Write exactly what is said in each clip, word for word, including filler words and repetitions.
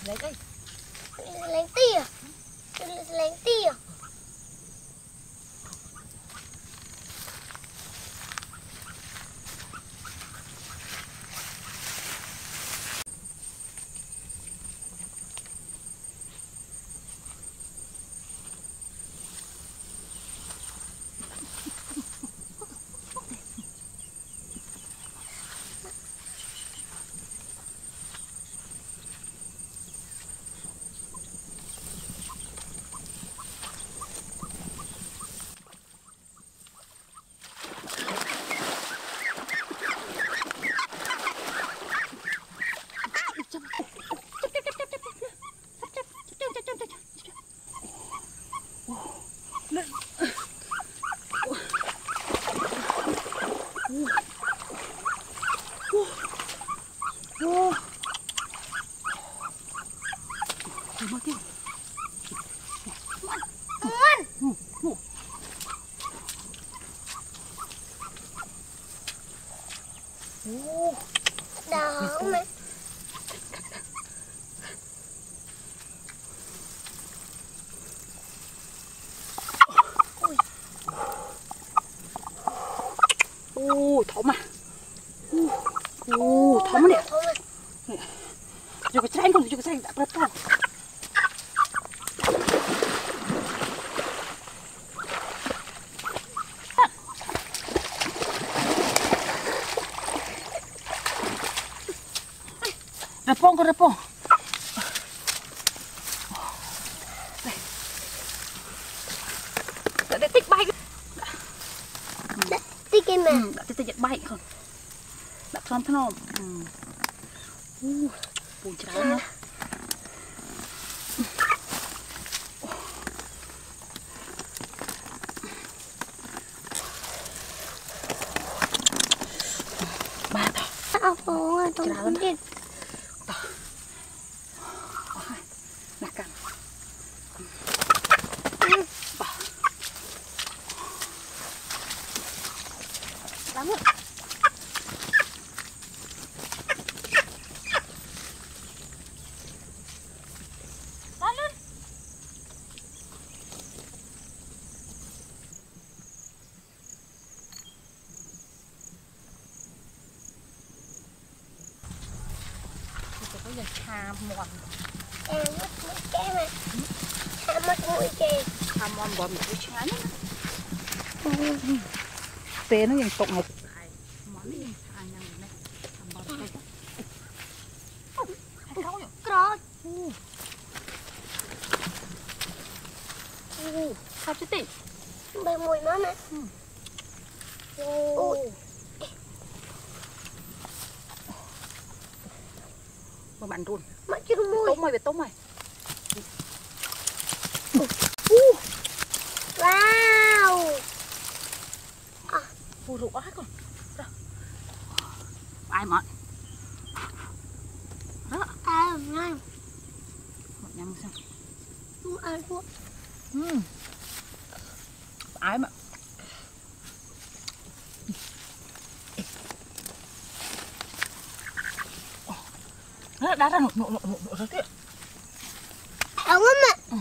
lấy đây. Lấy tia. Lấy tia. Đó mà. Ô, thấm à. Ô, thấm nè. Cho cái chanh con, cho cái chanh đã rất to. Repong con repong. Đây. Đã để tích bay. Đã tích cái mà. Ừ, đã tích tích bay không. Đã thơm thơm. Ừ. Uh, bùn trái nữa. Ba tao. Tao phố rồi, tao không biết. Nè cầm. Lắm rồi. Bây giờ chà mòn. Chà mất mũi kê mà. Chà mất mũi kê. Chà mòn bò mũi chán. Tế nóยังตกหมดมอนนี่ทางยังอยู่ไหมทำบอลไปเขาอยู่กรอดอู้อู้ข้าวชิติใบมวยมั้ยนะอู้มาบันรุนมาจุ่มมวยต้มมวยไปต้มมวยว้าวปูrụt quá con ai mọn đó à ngon một nhầm sao không ăn thuốc ừ. Ai mà đó đá ra nổ nổ nổ nổ ra tiếp không lắm ạ. Ừ.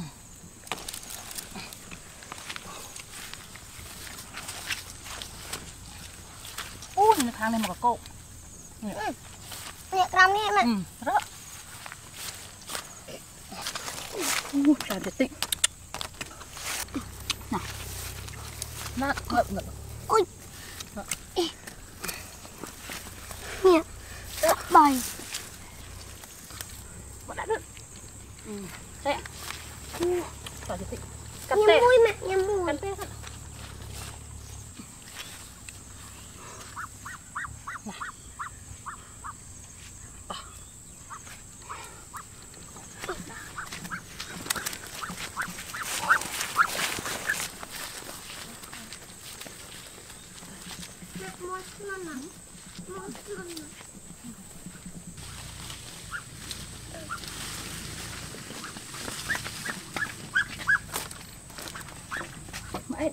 Ui, thang này mà có cậu. Ừ. Nhẹ cầm đi em ạ. Ừ, đó. Ui, làm để tịnh. Nào. Nó ngậm ngậm. Ui. Nhẹ. Bày. Bọn đã được. Ừ, đây ạ. Ui, làm để tịnh. Cắt Nhâm tê. mùi mà, nhâm mùi. Cắt tê thật. Mãi.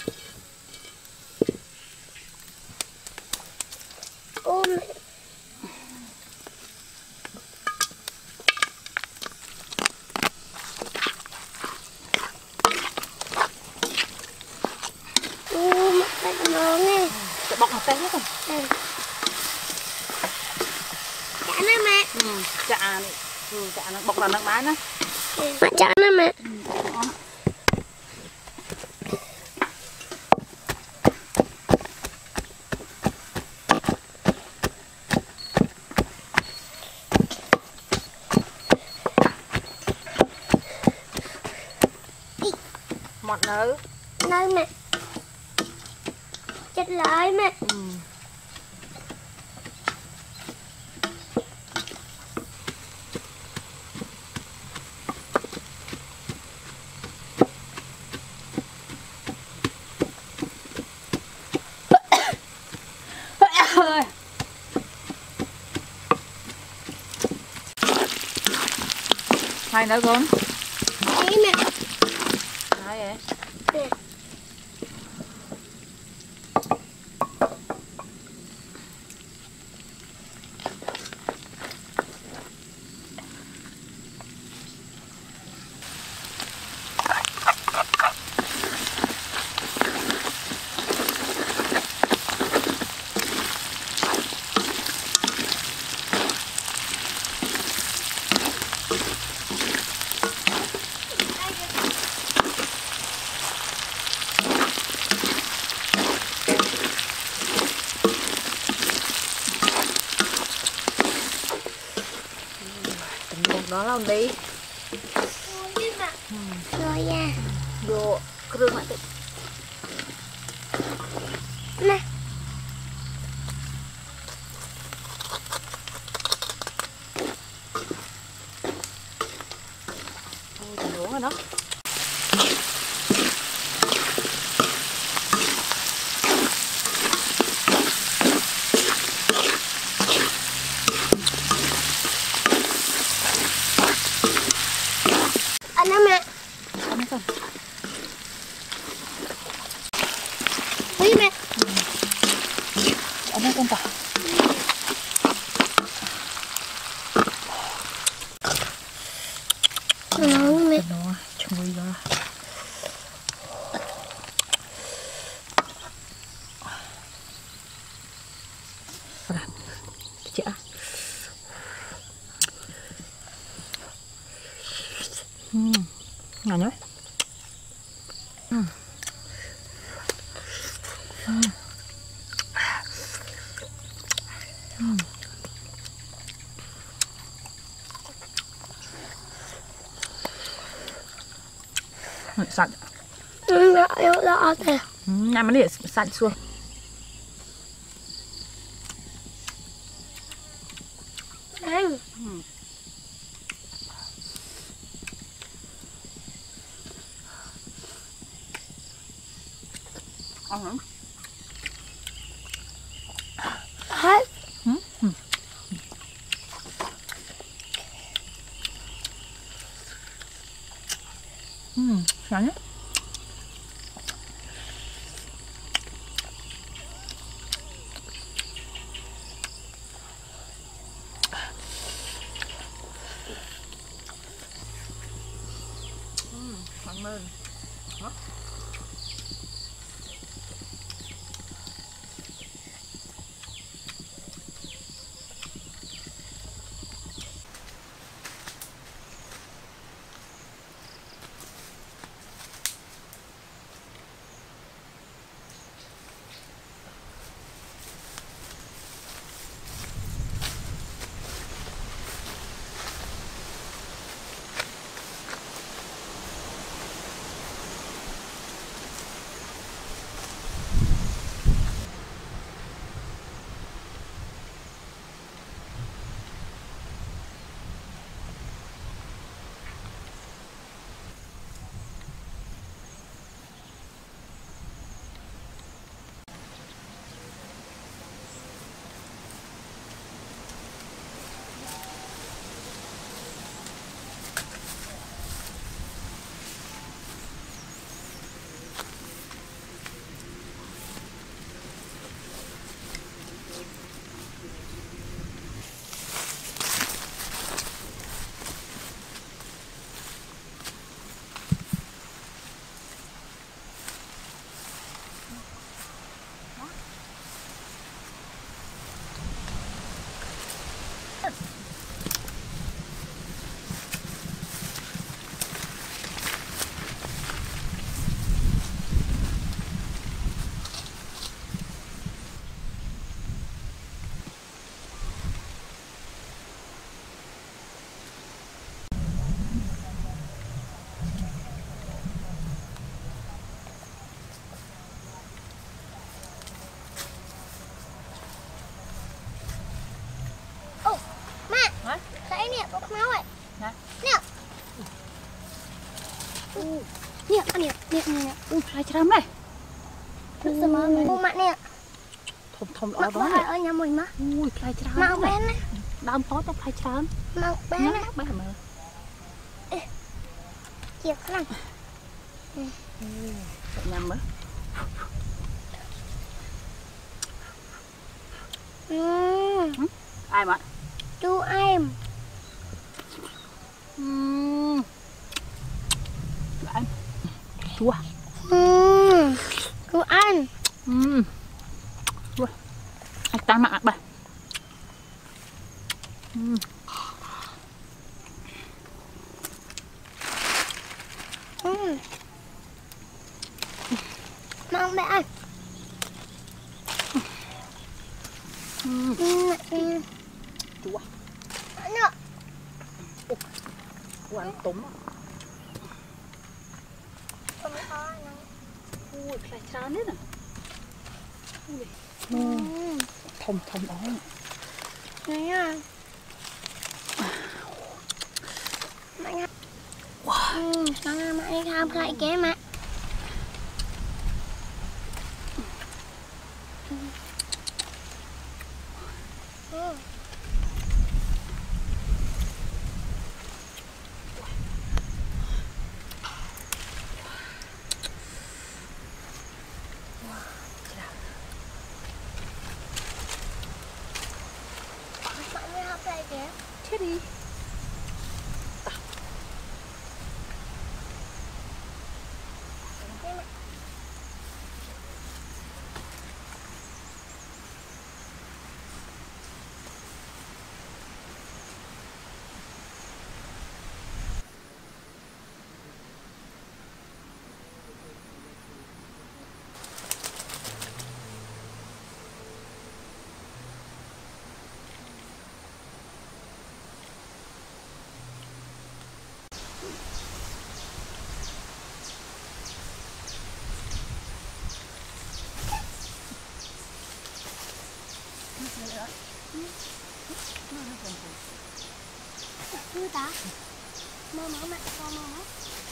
Ôm. Ôm một cái ngon nè. Sẽ bọc một tay hết rồi. Ừ. Chả nó mẹ. Ừ, chả ừ, chả nó bọc là nước máy nó. Ừ. Mà chả nó mẹ. Ừ, ngon. Mọt nữ Nơi mẹ. Chết lại mẹ. ừ. Hai nữa con. Đấy mẹ. Hai vậy. Nè. Đó là đi. Rồi nha. Đồ kêu lại tự. Nè. Ôi trời uống rồi đó. Anh đó mẹ. Ăn hết rồi. Quý mẹ. Ừ. Ăn hết con tỏi. Ngon mẹ. Nó chui ra. Chị ạ. Uhm, ngon nhá. Uhm. Uhm. Uhm. Sạch. Ừ, đó, đó, đó, đó. Nhà mình để sạch xuống. Ăn. Ừ. Ăn hả? Hết. Ừ. Ừ. Ừ. Ngon nhá. Cảm ơn. Đó. Nè, nè, nè, nè. Ui, phải chăm đây. Nước sâm mơ. Ô mẹ nè. Thom thom Mẹ ở đó này. ơi nhà mình má. Ui, phải chăm. Mau bên này. Đam phó cho phải chăm. Mau bên này. Bé hả mơ. Chìa khăn. Nhầm á. Ừ. Ai mà? Chú em. Ừ. Anh. Chua. Ừ. Chú anh. Ừ. Chua. Anh ta mặc bà. Ừ. Ừ. Mong mẹ ơi. Ừ. Ừ. Ừ. Chua. Nè. Ủa anh túng á. Không có nè. Ui, phải chán đấy nè. Ui. Ừ. Thom thom đó. Nè. Mẹ nghe. Ừ. Mẹ mẹ không lại kế mẹ. Ừ. Chết đi. Chưa ta? Mơ mơ mẹ, mơ mơ mơ.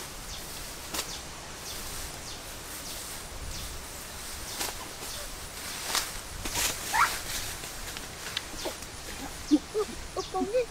Úp bông đi.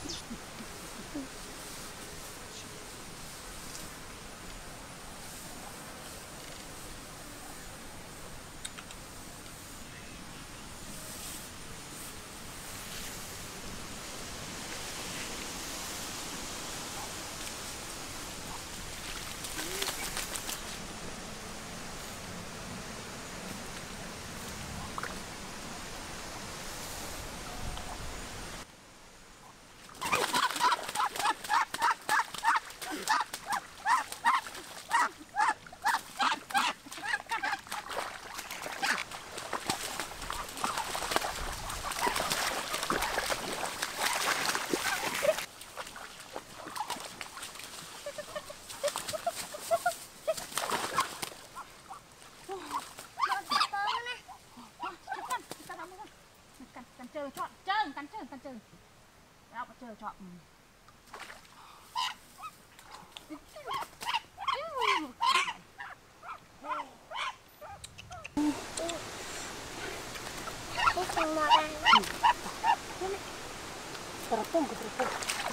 Chơi chọn chơi cắn chơi cắn chơi nào có chơi chọn. Cái con mọt này. Terapung ke terapung.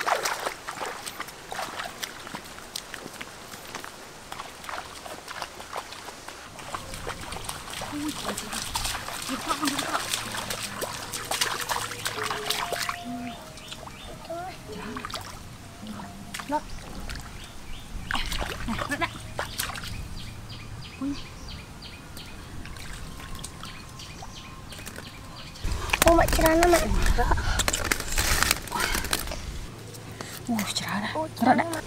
Ui, trời ơi. Đi phong đi phong. Đó. Này, đó đấy. Ui. Ô mẹ chả nó mẹ. Ui, chả đây. Ô Đó chả đấy. nó mẹ.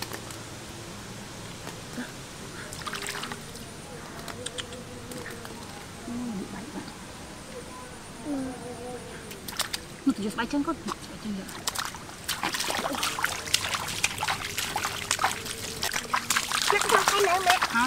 Nó tự bay chân con, bay chân được. Mẹ cho cái nữa mẹ. Hả?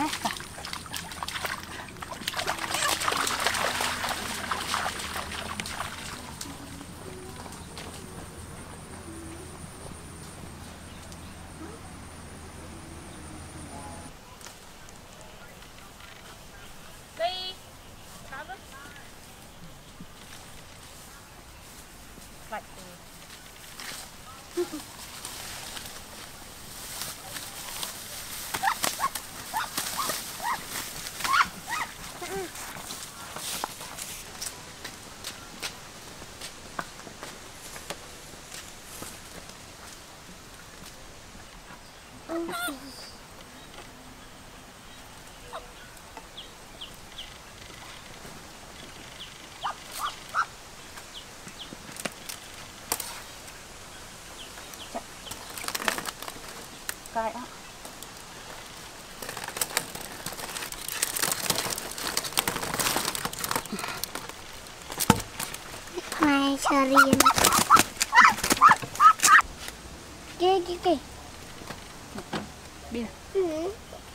chờ riêng kia kia kia đi nè. Ừ.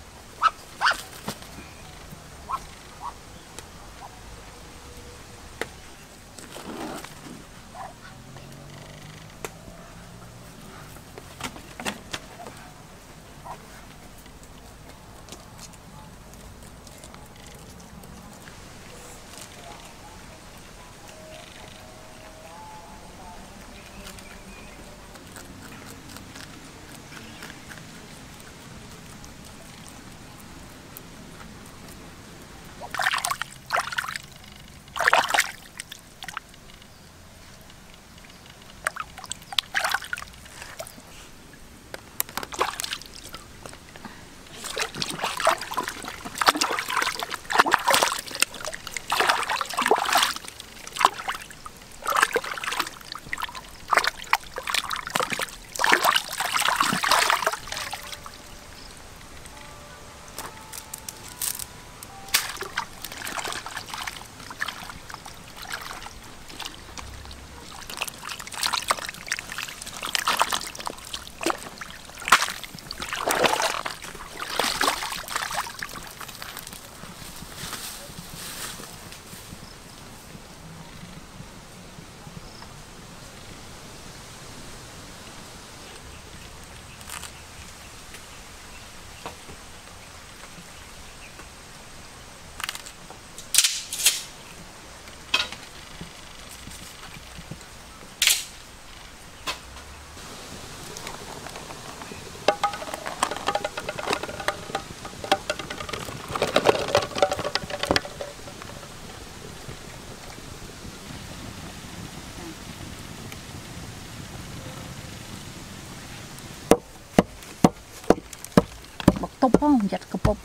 Tục không giặt cặp bột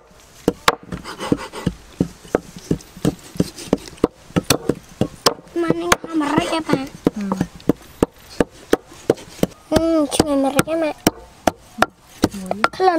mana yang mereka pak? hmm. Hmm, cuma mereka mak. Kalau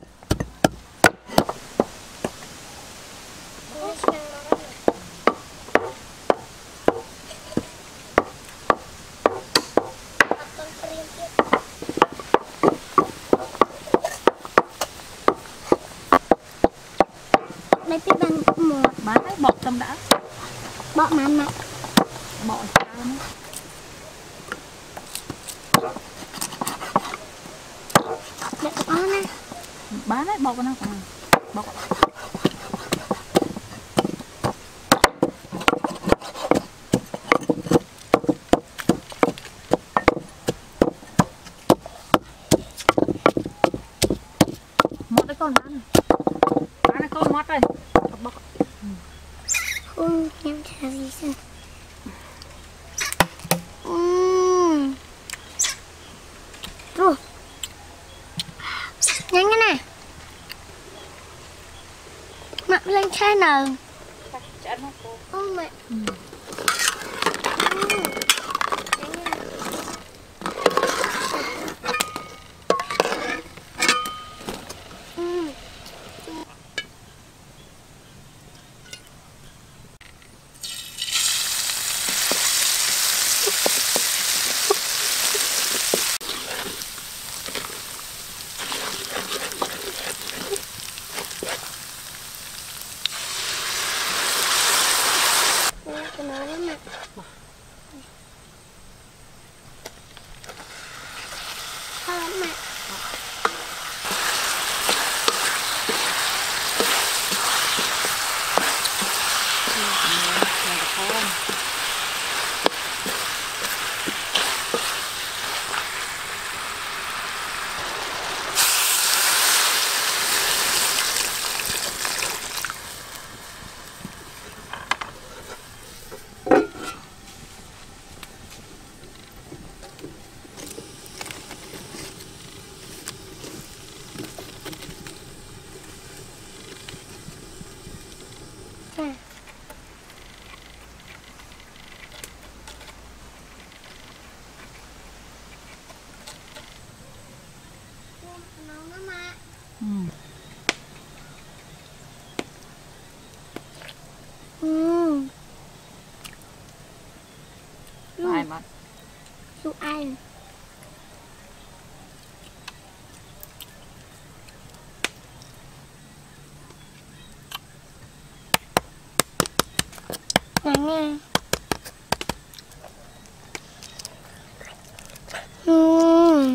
lấy cái băng một bán đấy bọt tâm đã bọ mà mà bọ sao nữa để có nè bán đấy bọt nó còn bọt mót đấy con bán bán đấy con mót đây bọt không em chả gì sao uhm. Rồi nhanh cái này mặc lên chai nở ô mẹ ừ. nói lắm ạ. Khó lắm ạ. Ừ. Ừ. bạn. Su ai. Ngon nha. Uhm.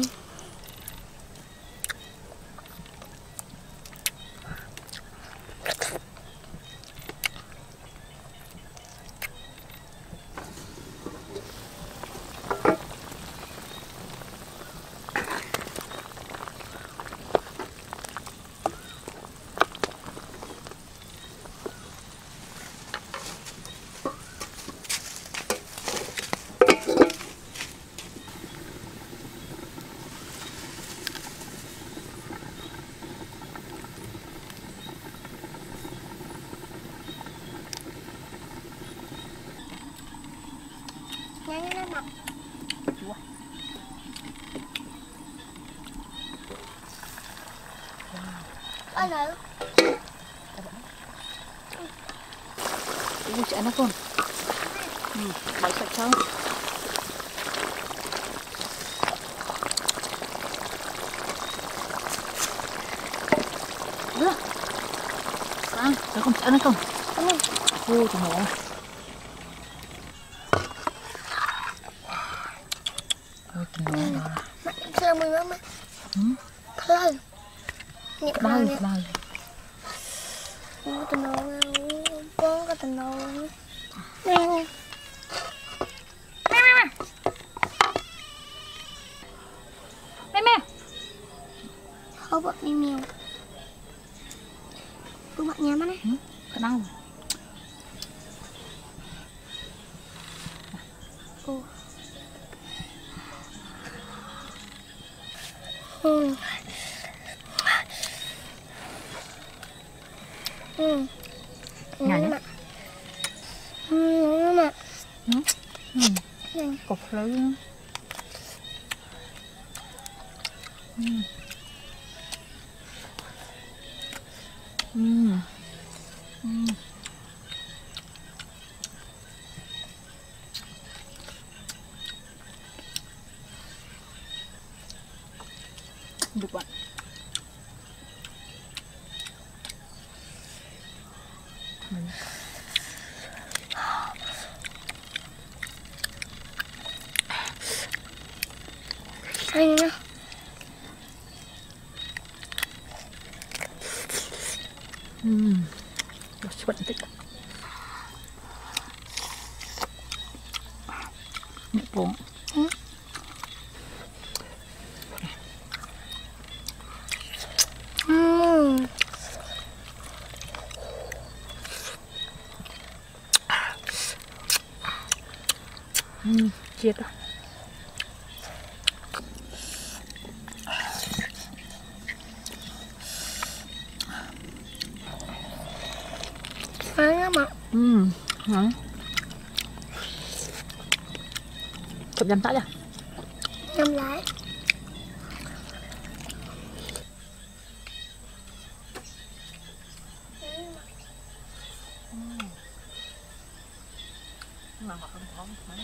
Nhanh lên mặt. Chúa. Ôi trời. Ui chạy nó con. Ừ, bánh sạch trâu. Đưa. À, nó con chạy nó con. Ôi trời ơi. Ôi trời ơi. Mẹ chưa mình nữa mẹ. Ừ. Thôi. Nhẹ Bao nhẹ. bao. Ôi tình nó. Con cái tình nó. Nè. Mẹ mẹ. Không bọn đi mèo. Tụi bạn nhà mắt này. Ừ, cái đau. Ồ. Ừ. Ừ. Nhả nhá. Ừ, ngon mà. Ừ. Ừ. Ừ. Cục lấy. Ừ. Ừ. Ừ. Được bạn. Ừ. Anh nhá. Ừ. Bận tích. Nhẹ bụng. Ừ. Ừ. Ừ. Chết rồi. Anh nhá mà. Ừ. Ngon. Chụp nhầm tắt à? Nhâm lái. Mà họ không có mấy.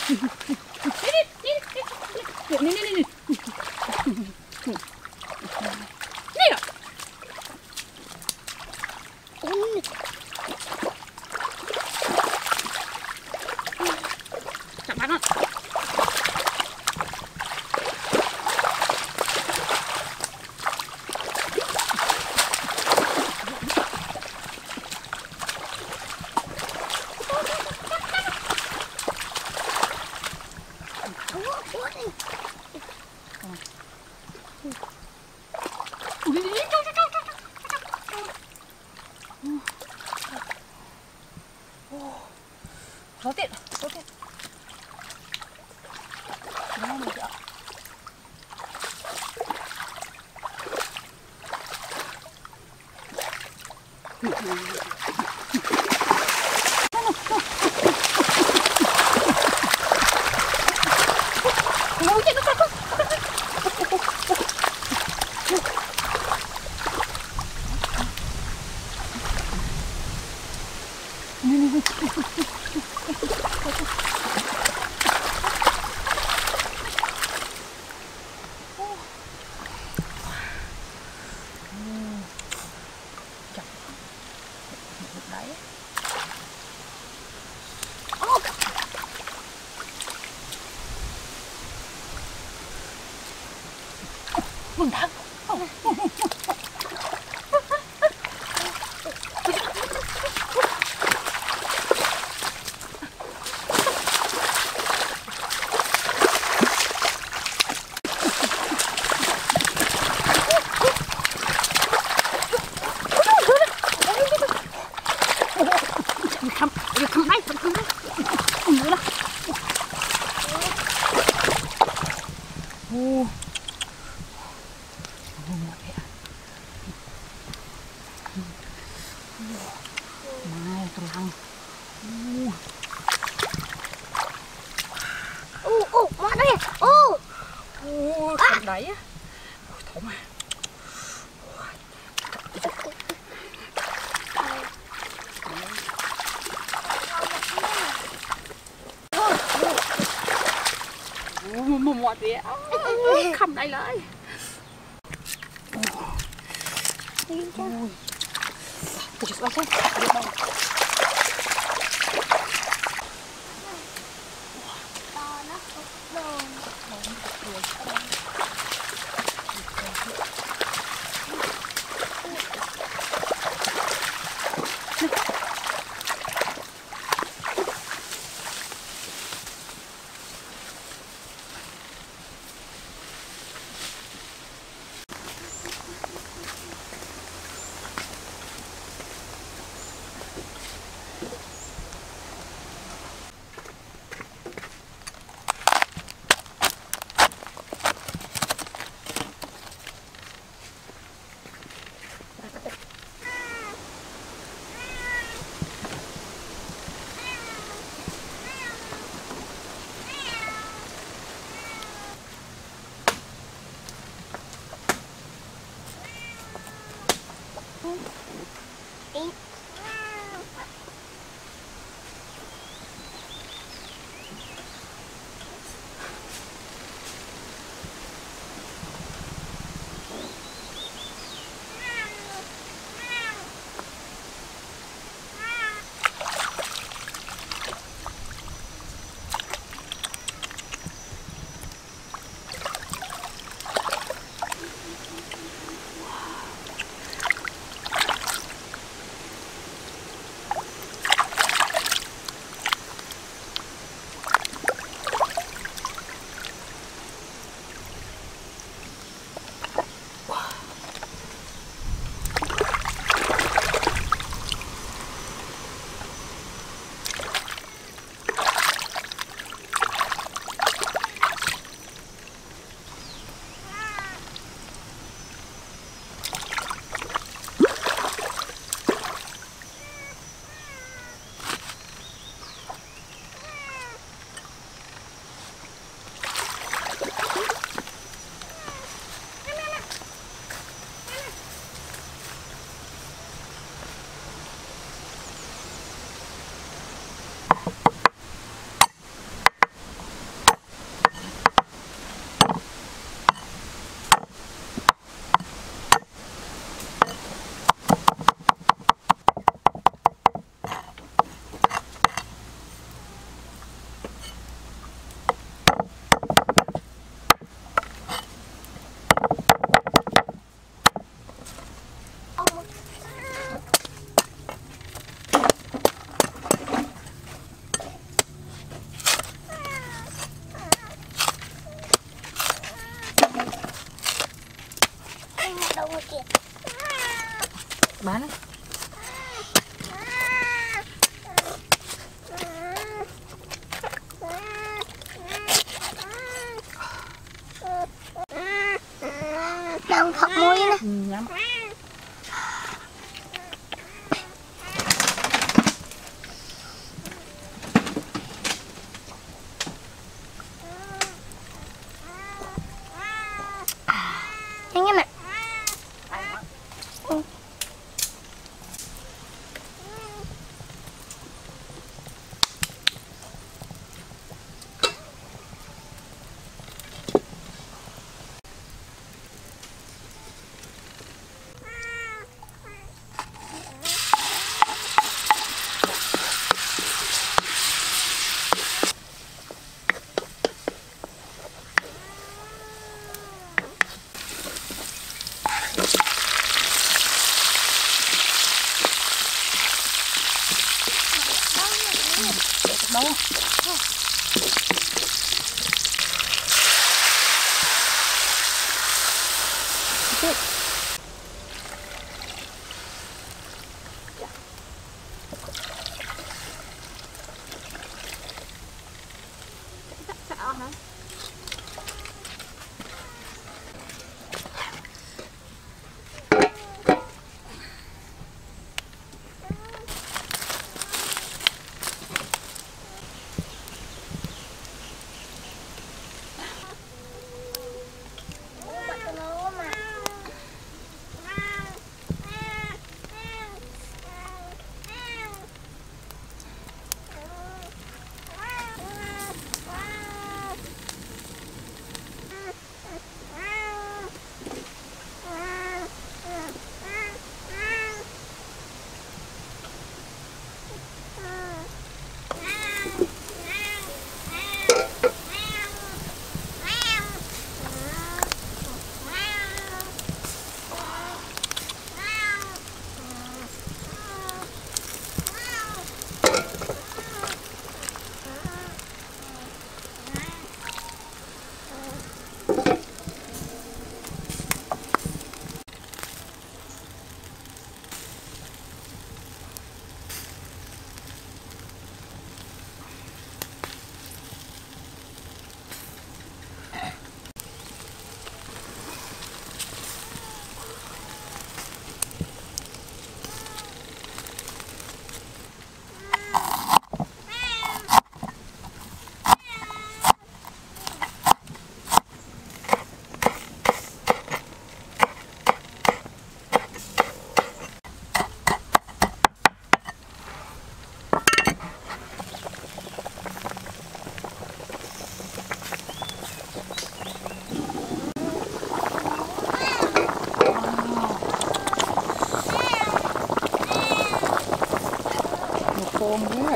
Nè nè nè nè. Nè rồi. Chặt bắn không? Số tiền, số tiền. Nó mình chợ. Ngồi chết nó con. Đấy. Mừng thắng. Không, không đấy, không đấy. Không nữa đâu. Ô. Mai tenang. Ô ô, mắt đây. Ô. Ô, không đấy á. Ôi thổ mà. Một một gì á, không đây lại. Ôi, tôi chỉ xem. học môi nè. Ừ, nhắm. Nhanh em ạ. Ừ. Đâu? Tiếp. Sợ hả? Khôn quá.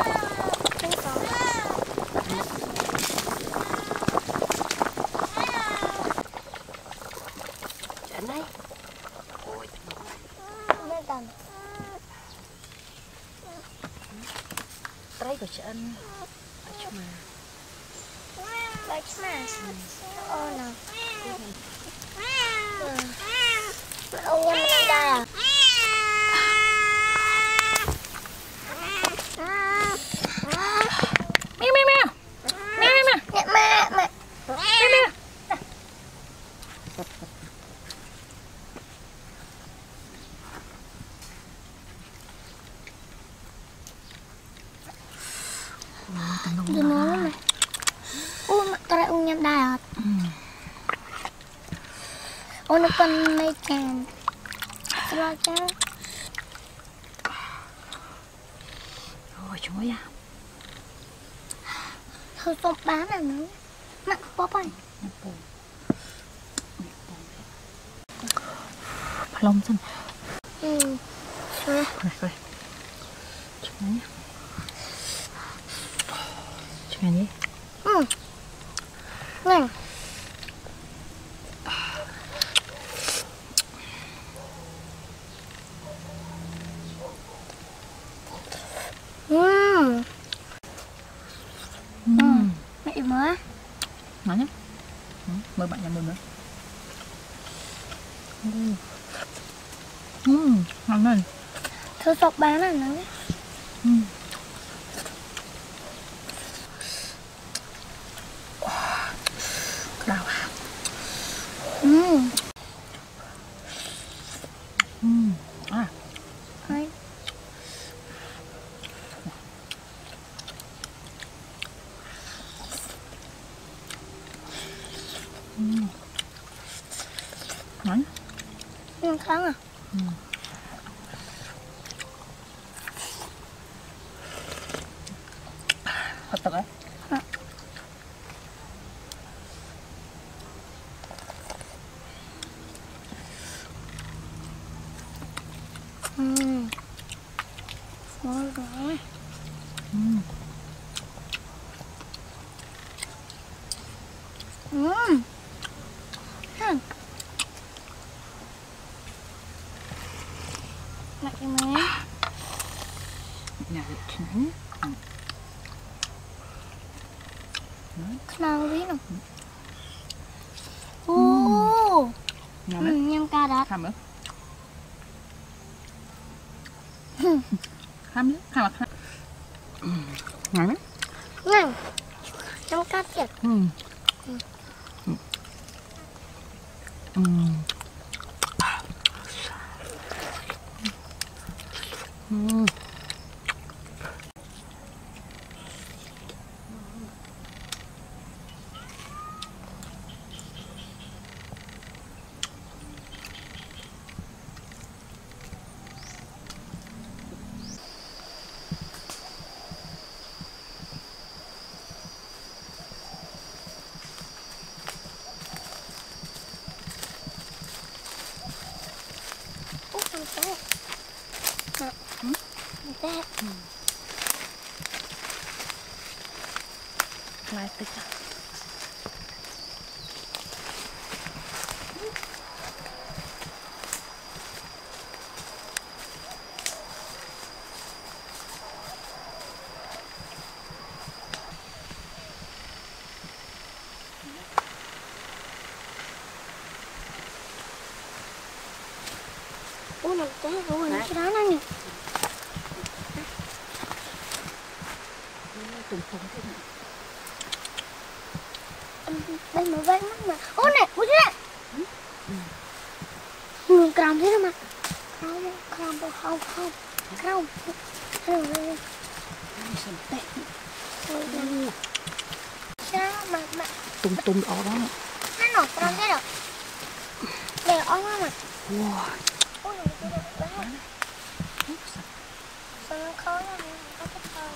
Trận đây. Ôi, Lên tầng. trái của trận. Bạch mà. Bạch mà. Ô nào. Ừ. Ông em lên đây à? Mèo mèo mèo. Mèo mèo mèo. Mẹ mẹ mẹ. Mèo mèo. Đi nói mà. Ui mà cái ông em đây à? Ôi nó con mây chàn. Lo chứ. Rồi chúng ơi à. Thôi không bán là nữa. Nặng bóp ơi. Lông xanh. Ừ. Rồi rồi. Chúng nhé. Chúng nhé. Ừ. Này. Ừ. Ừ. Mẹ mới. Nói nhé. Mời bạn nhà mình nữa. Ừ, ngon lên. Thôi sọc bán là nó. Ừ. Đau à. Ừ. ăn kháng à? Ừ. Thật thật đấy. À. Ừm. Ngon rồi. Ừm. Ừm. Hừm. Macam Nhà được chín. Kenal đi nào. Ô. Ngon đấy. Nhâm cà rốt. Tham nữa. Tham chứ, tham mà. Ngon đấy. Ngon. Nhâm cà thiệt. Ừ. Ừ. Ừ. Ừ. Ủa, làm sao? Nè. Ừ. Làm sao? Ừ. Lại tích à. Ủa, làm sao? Ủa, làm cái đó nó nè. Tùng tùng thế này. Đây mà vang mắt mà. Ủa nè, ủa thế. Người cầm thế đó mà. Không, không, không, không. Không. Không, không. Xem tệ. Ôi, sao mà mà Tung tung ở đó. nó nổi trong thế được. Để ôm nó mà. Wow. Ôi, nó được đó. Sao nó khó lắm, nó có khó.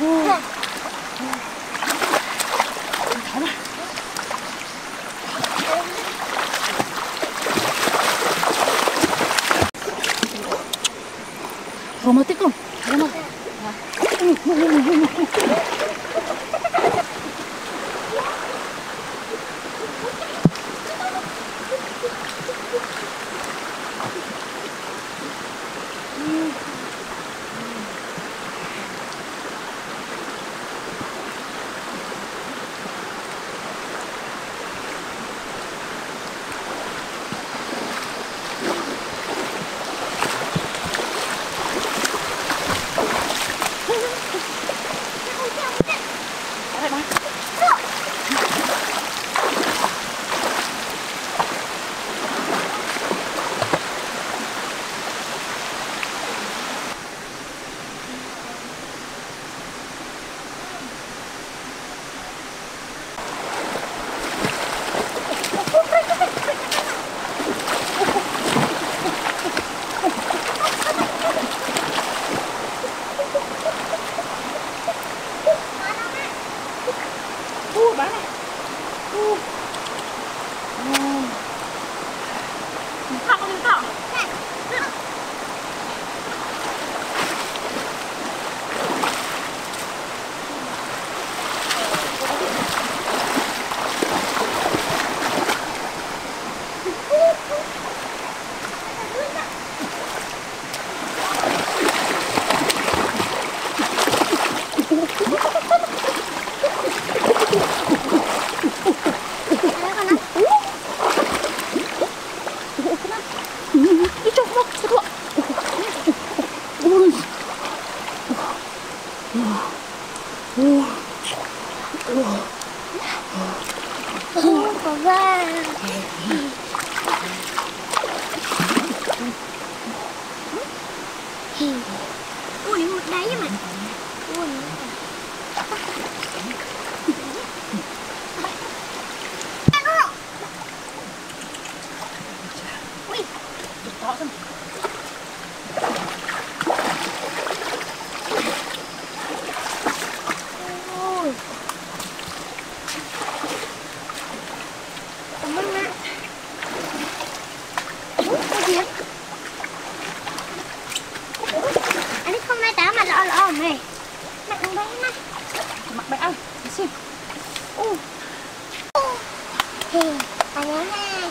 Romantis kan? Romantis. Ui, một đáy mà. Ui. Ui. To lắm. Ôi. Cảm ơn mẹ. Cái gì? Anh không ai đá mà lọ lọ mày. Mẹ không đấy nè. Mặc bẹ ơi, đi xem. U. Thì anh ấy nè.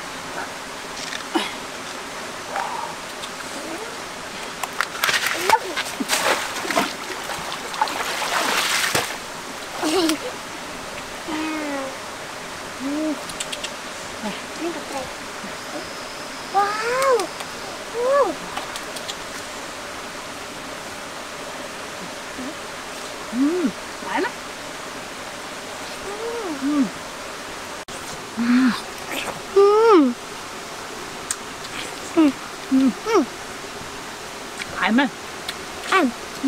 Wow. Uh. Ừ, phải lắm. Ừ. Ừ. Ừ. Ừ. Ừ. Ừ. Phải mà. Ăn. Ừ.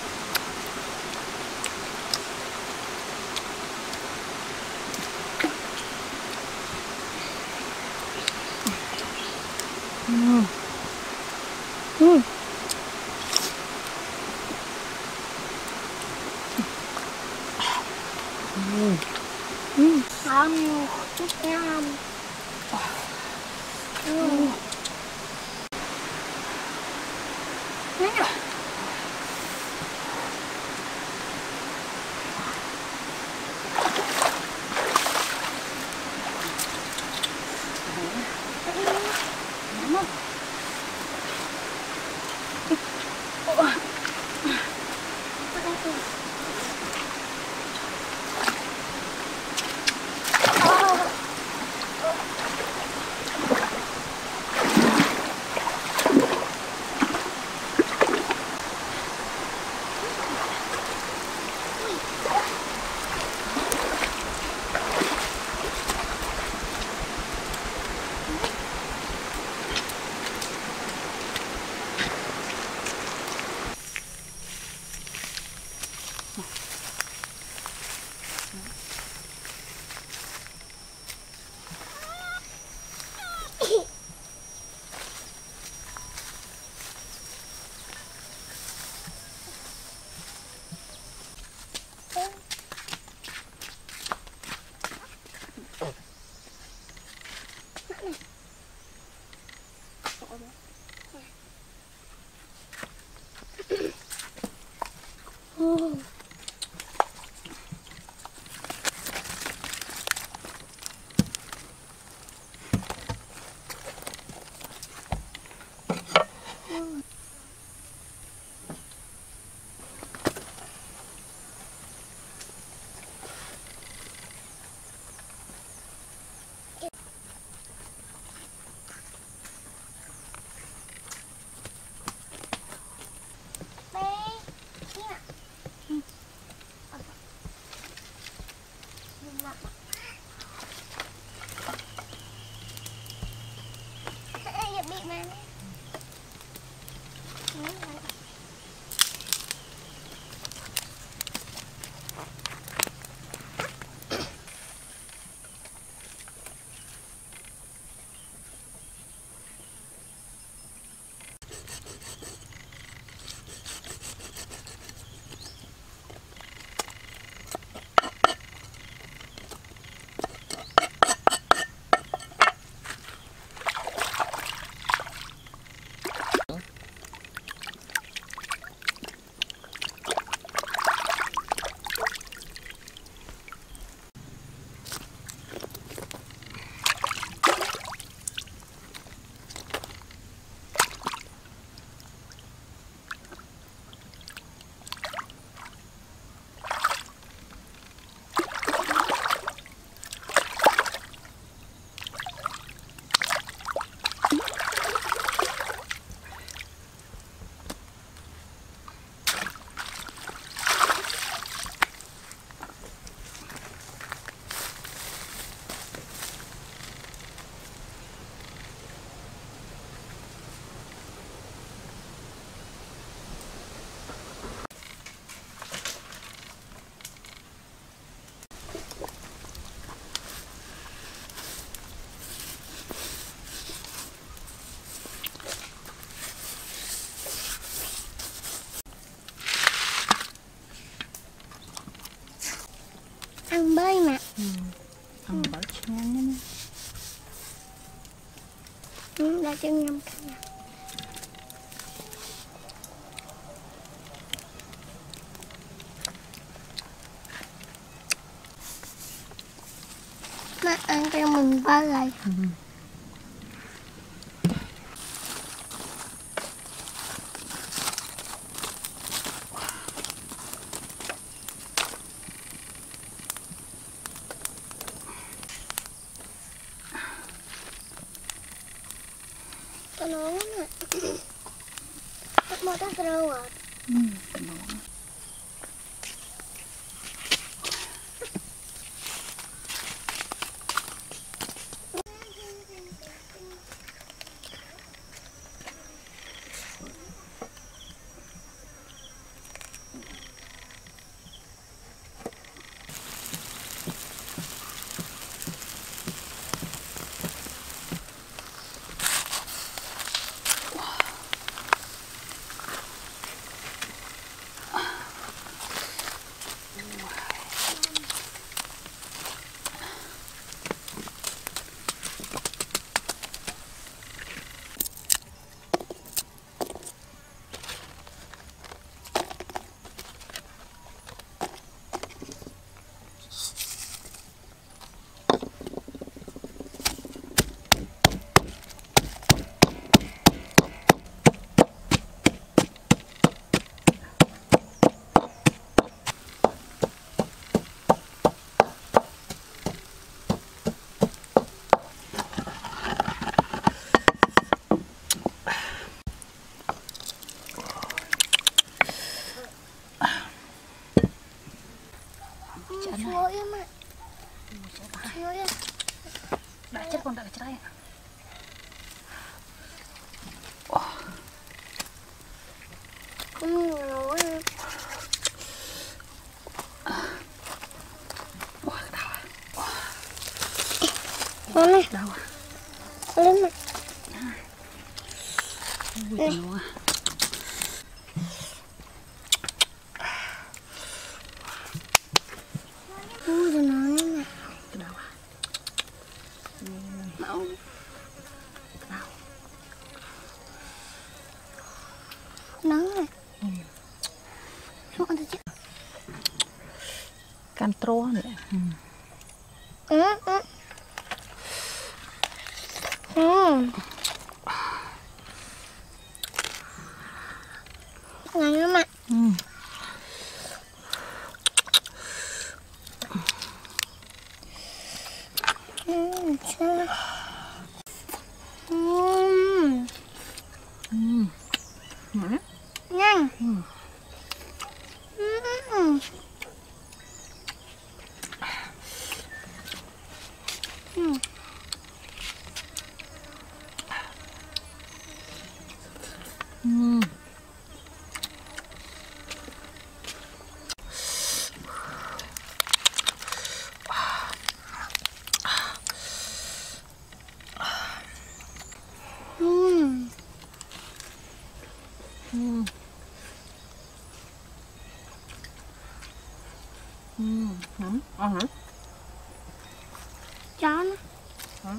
Ừ. Ừ. Ừ. Ừ. Ngon. Rất ngon. Ừ. Ngon à? Ngon không? Ủa. bơi mà. Ừ. Ambal nyanyi. Ừ, đã chân ngâm khăn nè. Má ăn cho mình bơi rồi. Ừ. Tao nói nè. Tao mua tao đâu rồi. Ừ. Chúa em ạ. Chúa em. Đã chết con đã chết. Không nổi. Con này. Đâu? Lên mà. Ui trời nó. Ui trời nó nè. Cái đâu à? Đâu. Đâu? Nắng này. Ừ. Không ăn được chứ. Can trô nữa. Ừ. Ừ, ừ. Ừ. Ngon lắm ạ. Ừ. Ừ, sao? Ừ. Ừ. Hả? Nhanh. Ừ. Ừ. Ừ. Ừ. Ừ. Ừ. Ừ. Hả? Ăn hả? Chó nó. Hả?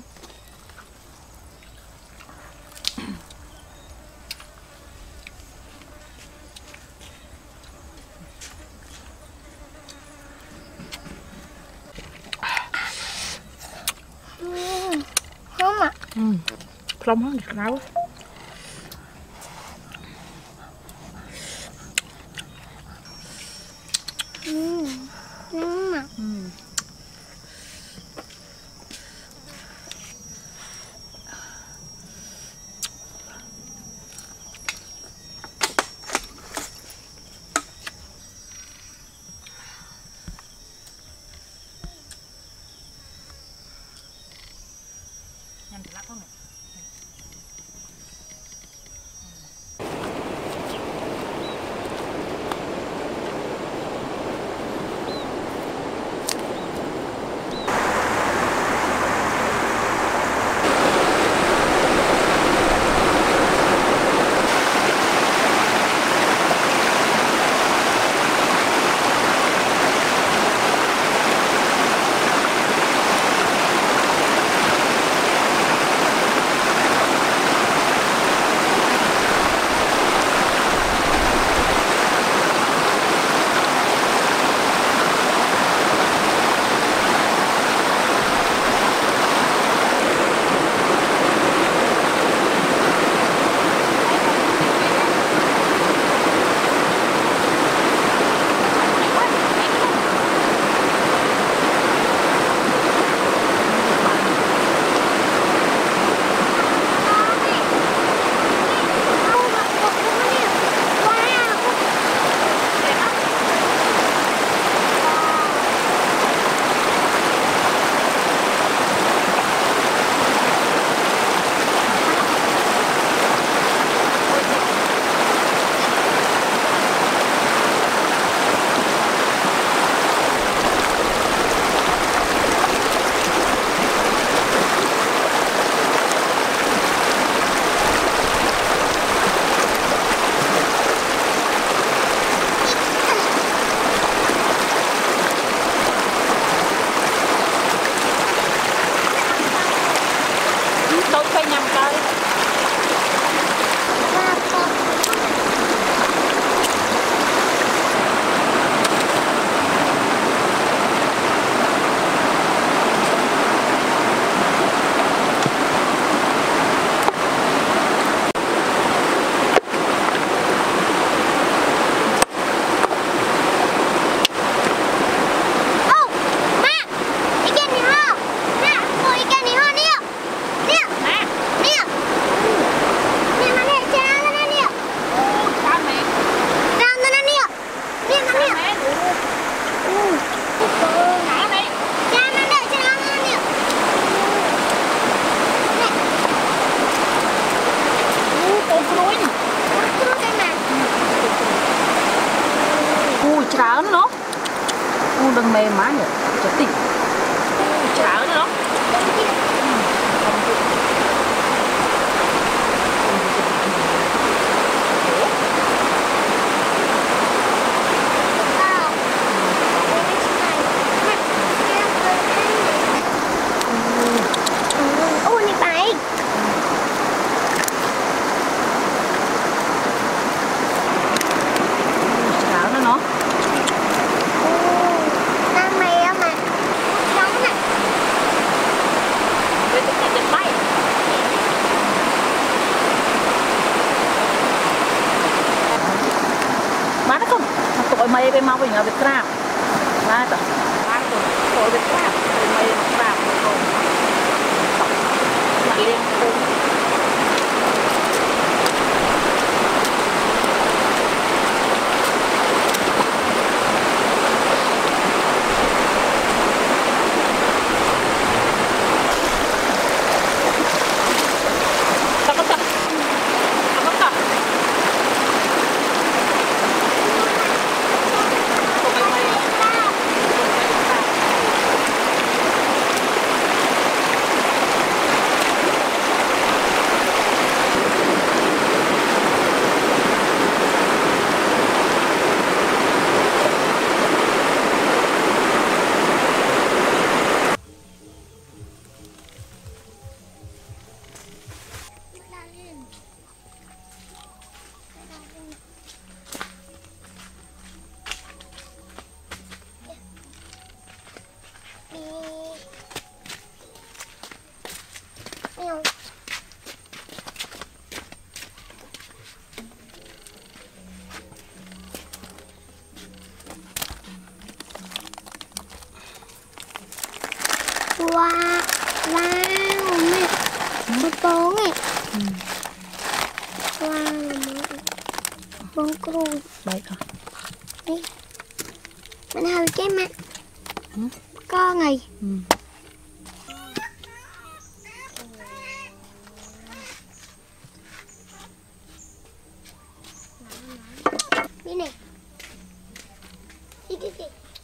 Ừ. Không ạ. Ừ. Plong hết được đâu. Ừ. Không ạ. Ừ. Nhanh lắm không này. tráng nó u đừng mềm má nhỉ cho tỉnh tráng nó mày bên mau về nhà Việt Nam, ba tờ, ba tờ, rồi Việt Nam, mày Việt Nam rồi, mặt liên cùng. Wow, wow, mẹ, một bóng này. Ừ. Wow, bóng cừu. Đấy hả? Đi. Mình hơi cái mẹ. Ừ. Con này. Ừ. Đi này. Đi đi đi.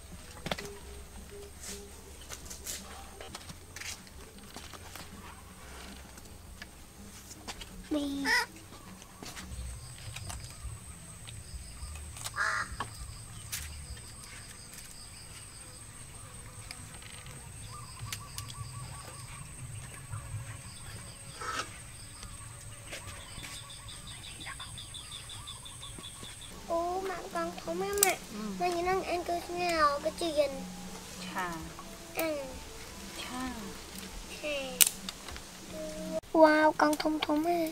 Đi. Ô, mà con thống em ạ. Ừ. Mà như năng ăn cái nào cái chuyện. Chà. Ăn. Chà. Chà. Wow, con thông thống à.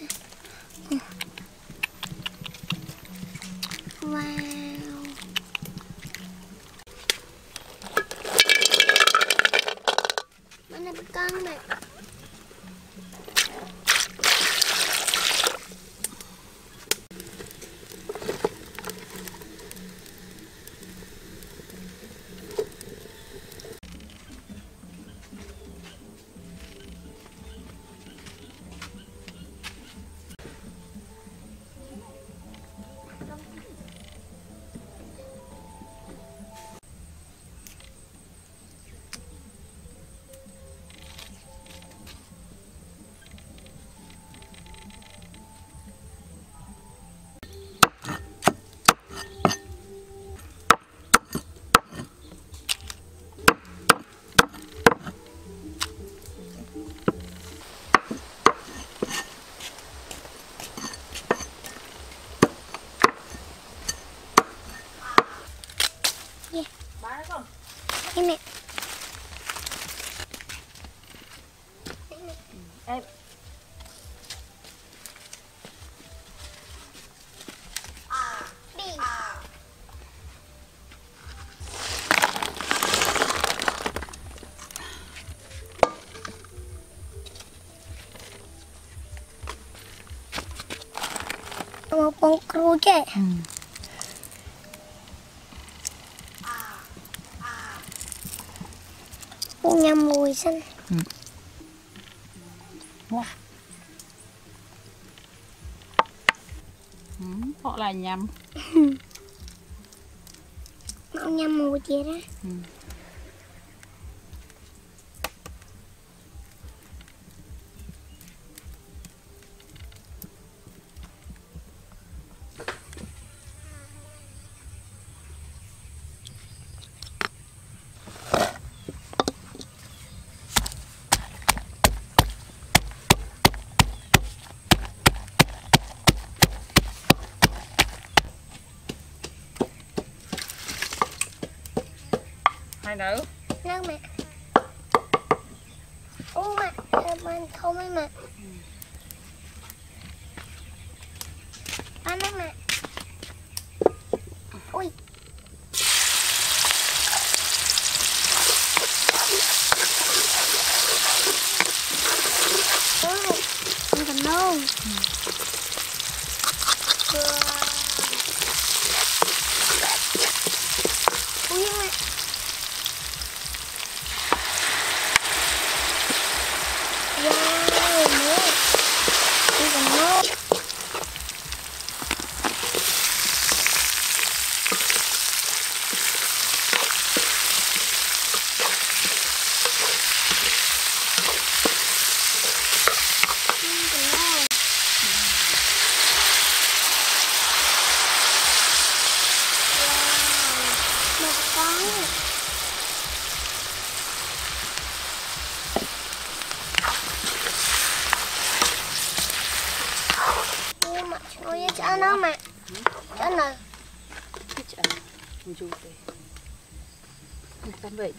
Wow. Mana con này. Bán không? Em mẹ. Em. Đi. Một con cừu chứ. Ừ. Nhằm mùi xanh. Ừ. Wow. Ừ, họ là nhằm. Ông nhâm mùi chia ra. Ừ. Hai nữ. Nâng mẹ. Ô mẹ, mình không ấy mẹ. Ăn nâng mẹ. Ui. Ôi, không cần đâu. Ui mẹ. Wow, mẹ. Không cần đâu. Ôi, cho nó mà. Cho nó. Chả không chú thế. Tan vậy.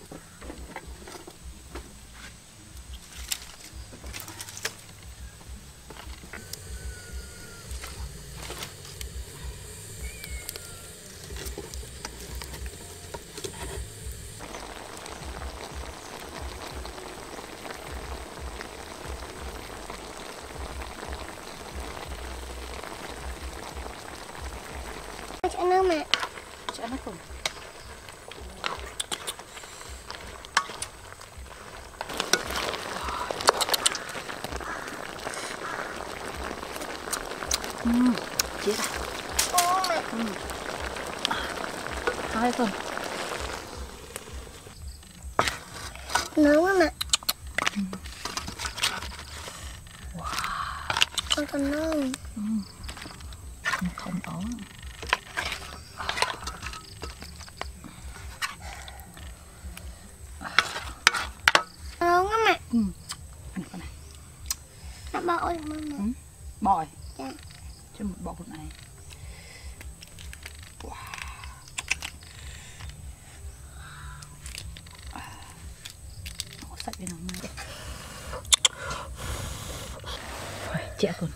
Cho nó mà. Chả nó không. Ừ, chết à. Ô mẹ. Ừ. Hai con. Nướng á mẹ. Ừ. Con còn nướng. Ừ. Không ổn. Nướng á mẹ. Ừ. Ăn con này. Nó bò được không mẹ? Ừ. Bò. Dạ. Cho một bò con này. Wow. Nó sạch bên ngoài đây. Trẻ con.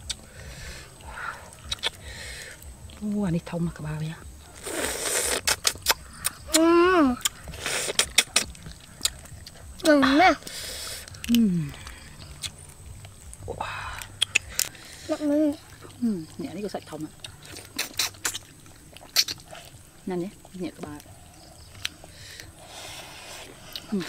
Ô, anh đi thông mà cả ba vậy. Ừ. Ừ mẹ. Ừ. Nặng mì. Ừ, nhẹ đi có sạch thông ạ. Nhanh nhé, nhẹ cả ba. Ừ.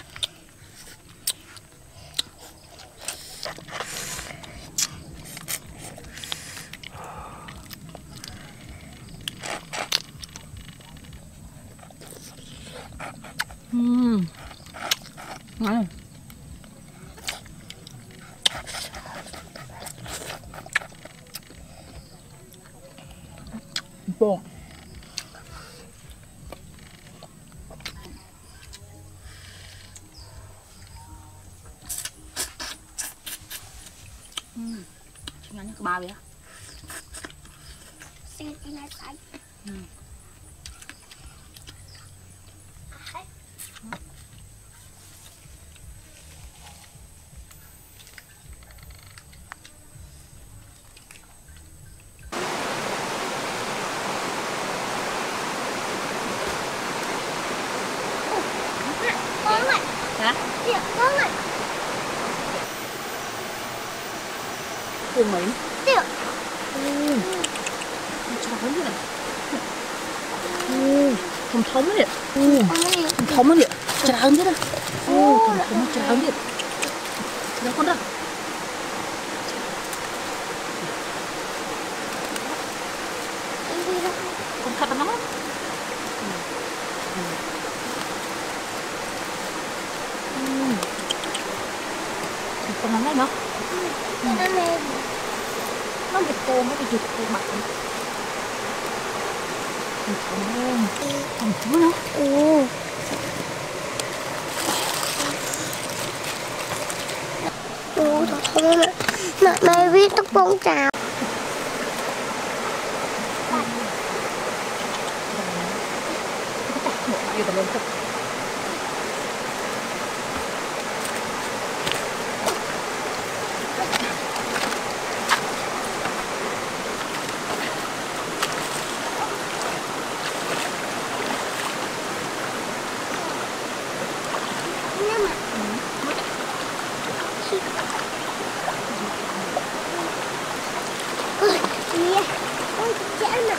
Ừm, ngon. Bò. Ừm, ngon như ba vậy á. Xin anh lại sạch. Ừ. Con này. Hả? Dạ, con này. Cuồng Mỹ. Dạ. Ừ. Trời ơi này. Ừ. Thông thống đấy. Ừ. Thông thống đấy. Trời ơi đấy. Ừ. Thông thống trời ơi đấy. Đâu con đâu. Con thật là nó. Ừ. cái này nó Nó mềm. nó bị cô nó bị giật cô mặt thằng chú nó Ừ. Ủa, thôi mẹ. Mẹ, mẹ viết tóc bông trào. Yêu tao lên thật. Ôi, nè. Ôi, chết nè.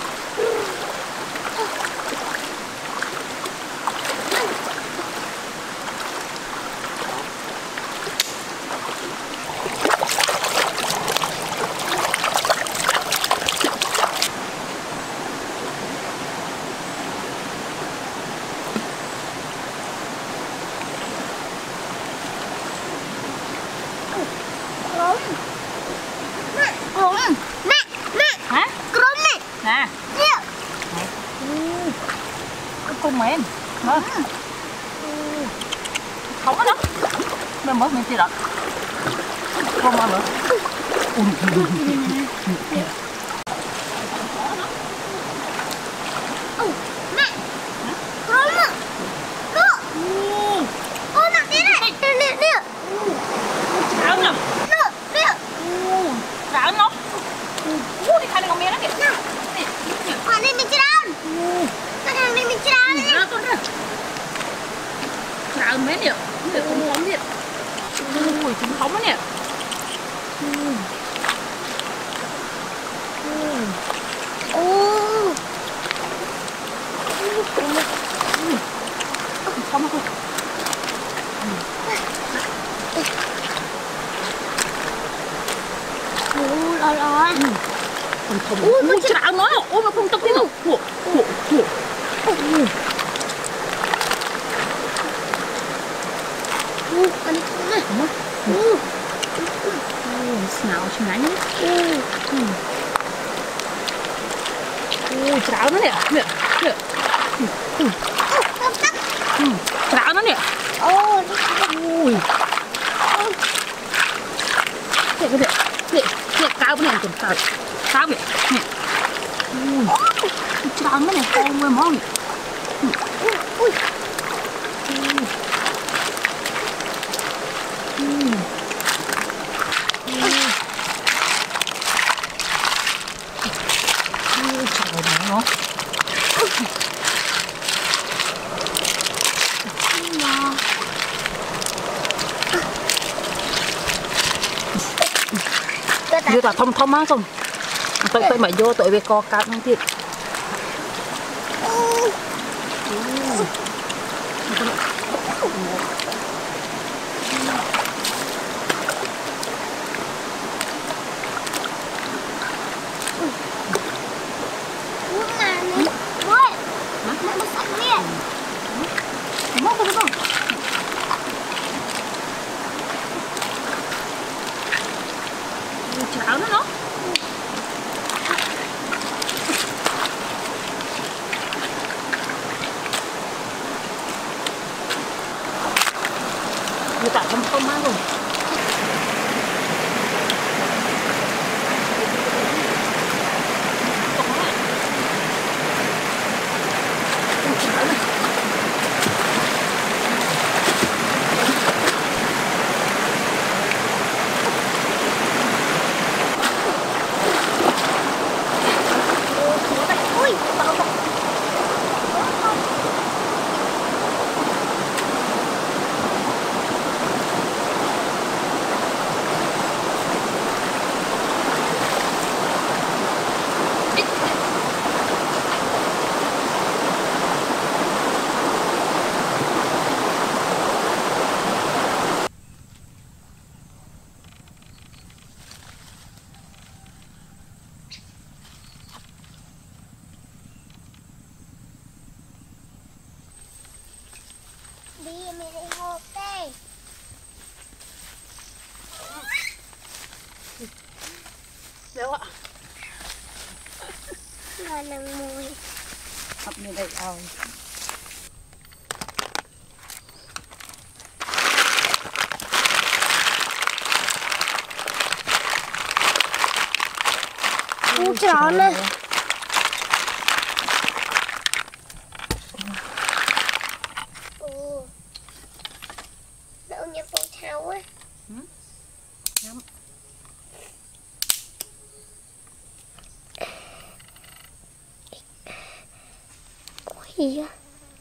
Không. Mẹ, mẹ. Hả? Con nè. Nè. Nè. Cái cung mày em. Hả? Không có đó. Mày mới mình chưa đọc. Không mà nữa. Mẹ. Con nè. Con. Con nè, đi này. Nè, nè, nè. Sao nhỉ? Nè, nè. Sao nó? Ui, đi khai này con mẹ nó kìa. Nè. Con đi mình chưa ăn. Con hàng đi mình chưa ăn. Nè, con ra. Sao mấy nè? Để con phóng điện. Ui, chúng phóng đó nè. Ô. Không không. Ôi, lo lo. Ui, con chả nói đâu. Ôi, mà không tập đi đâu. Ủa, ủa, ủa. Ui, con đi không này. Ui. Nào chứ nãy. Ui, chả nó nè. Nè, nè. Chả nó nè. Ôi. Ui. Nè, nè, nè, nè, cao bên này còn cao. Cao vậy. Nè. Ui. Chả nó nè, con mới mong. Ui. Ui. Nó. Vô ta thông thông á không? Tụi tụi mày vô tụi về co cát không thiệt. Cháo nó nó. Người ta không không ăn rồi. là nâng mùi. Hấp như đây ao. Ui tròn nè. Ồ. Đậu nhập vào thau á. Ừ. Nhắm. Gì vậy?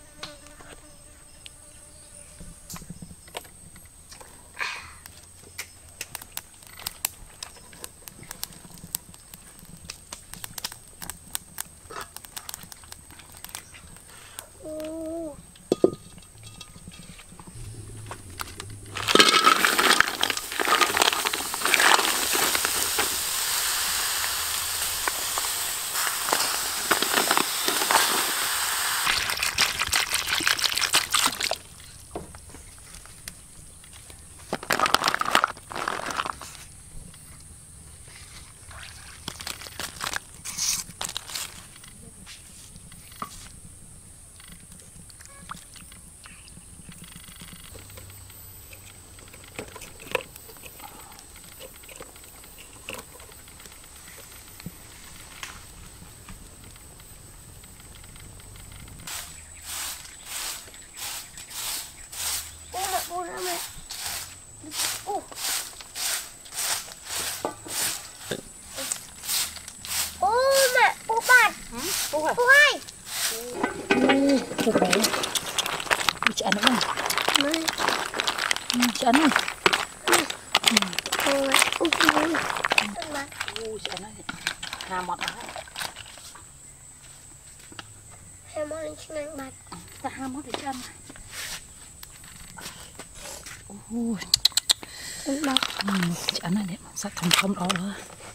Ô ra mẹ. Ô. Ô mẹ, ô bạn. Ừ, cô hả? Cô hai. Ừ, cô bé. Đi chị ăn nữa này. Mày. Ừ, chị ăn này. Ừ. Ô mẹ, ô cô hai. Ăn bạn. Ừ, chị ăn này. Hà mọt đó. Hai món lên trên ăn bạn. Ta hai món để chị ăn này. Ôi. Ăn bạn. Ừ, chị ăn này đấy, sắc thông thông đó đó.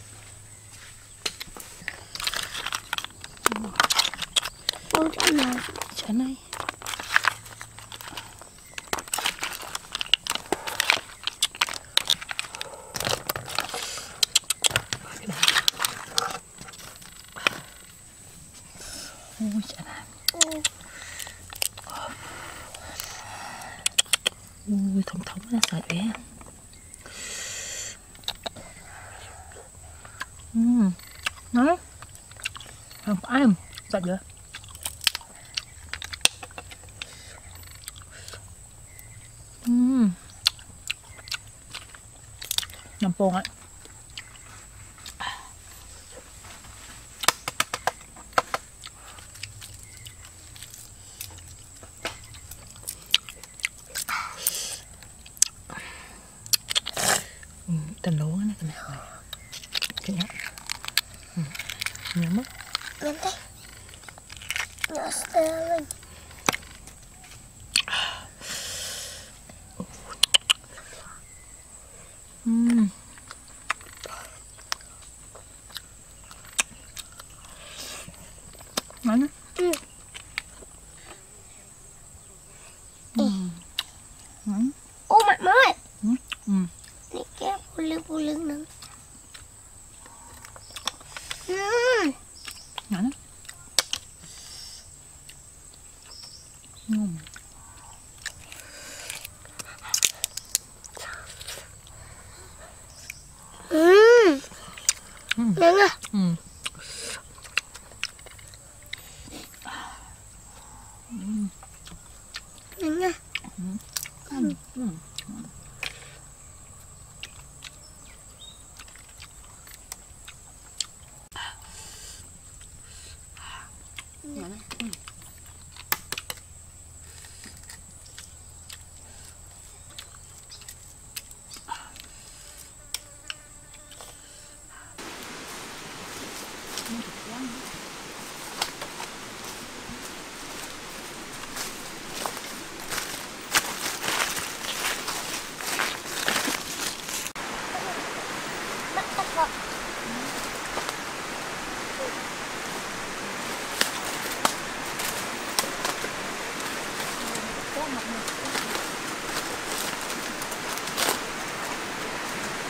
Ô chị ăn này. Chị ăn này. Ôi chị ăn này. Ui thông thống là sợi bé. Ừm, đấy, không có ai không, sợi chưa? Ừm, nằm bông ấy. Tình lúa này cái này, cái nhá, nhớ mất. Nhắm tay. Nhớ sờ lên. Ừm, ngon á. Ừ. Ừm, ngon. Ô mẹ mới. Ừ, ừ. Này kéo phụ lưng phụ lưng nè. Ừm. Ngon á. Ừm. Ừm. Ừm. Nè nè. Ừm. Nè nè. Ừm. Ừm. Ừm. Ngon á. Ừm. Bắt bắt vào.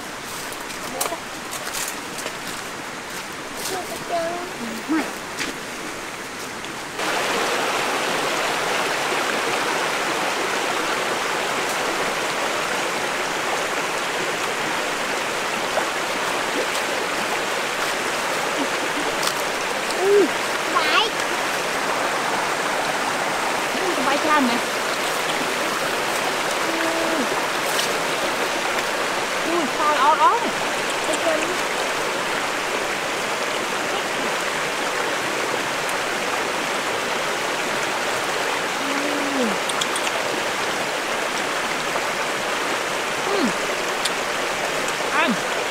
Chưa có chân. Mày cam nè. Ui, sao ó ó này. Ăn.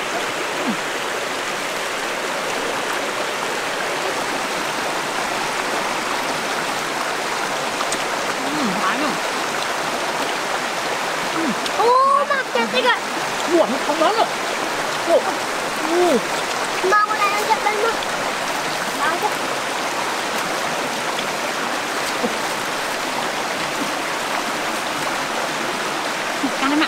Ô, mặt chặt đi kìa. Ủa, nó không lớn rồi. Ủa. Ủa. Mau qua đây ăn chặt bên nữa. Mau chứ. Ăn em ạ.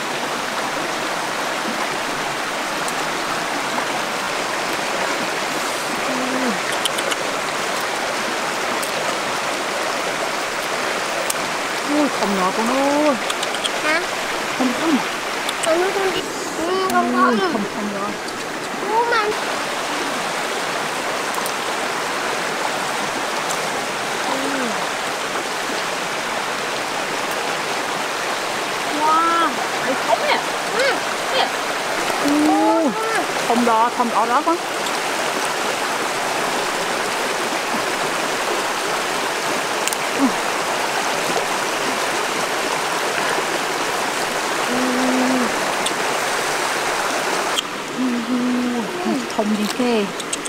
Ui, không nhỏ con ơi. Hả? Không không. Con nó không đi. Ừ, không Ui, có. không không nhỏ. Ô, mà. Wow, thấy không nè. Ừ. Nè. Ui, không đỏ, không đỏ đó con. Thông đi kê.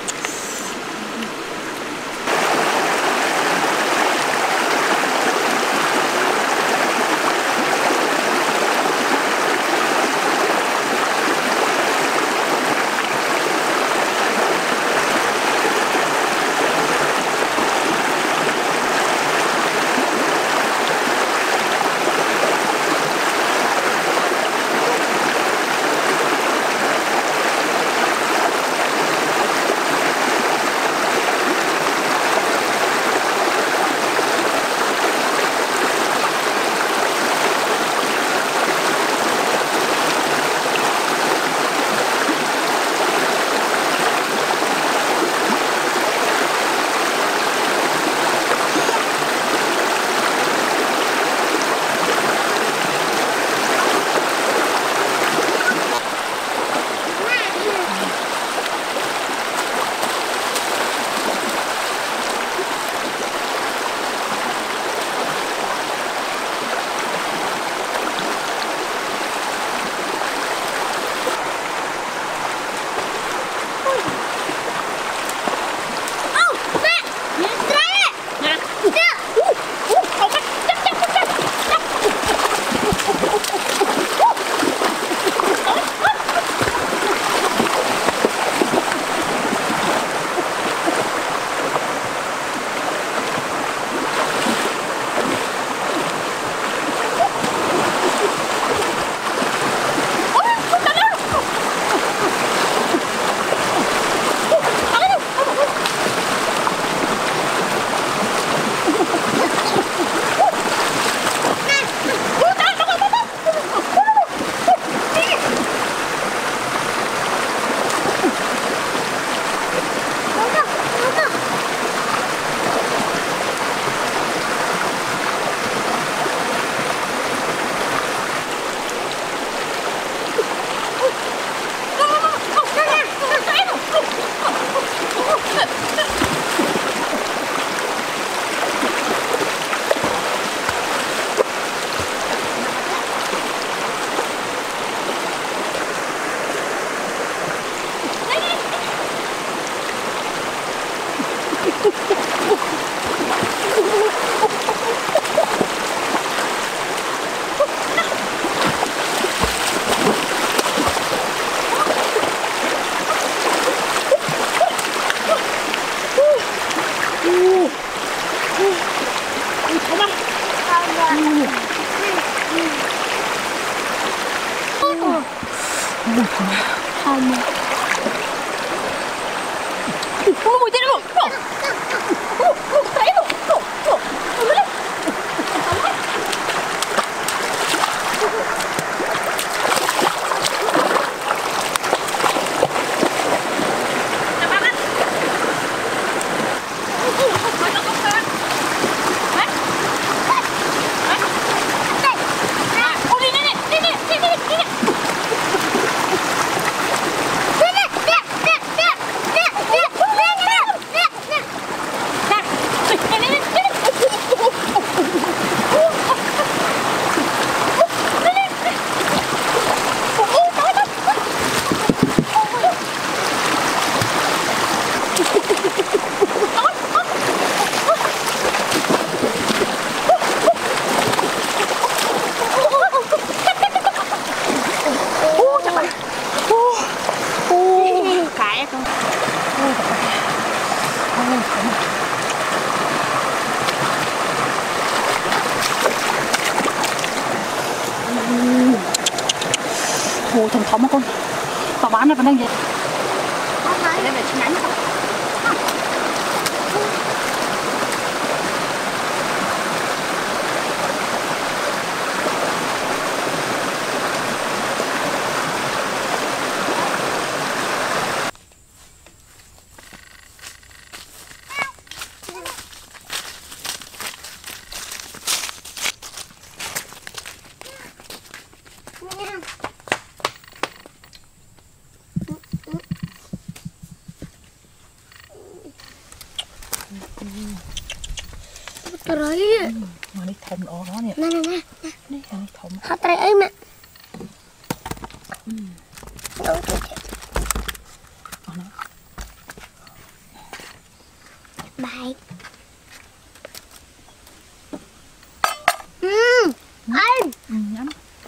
Không. Ôi, mùi tết luôn. Ôi, ôi, thấy luôn. Ôi, ôi, ôi, lên. Ồ, thằng thấm con. Bà bán này bán đang gì? Không thấy. Đây là chi nhánh không? Trời Mà đi thùng đó đó nè. nè nè nè. Đi đi thùng. Hot trời ấy mà. Đâu trời. Bài. Ừm. Ăn. Ừ, nhắm.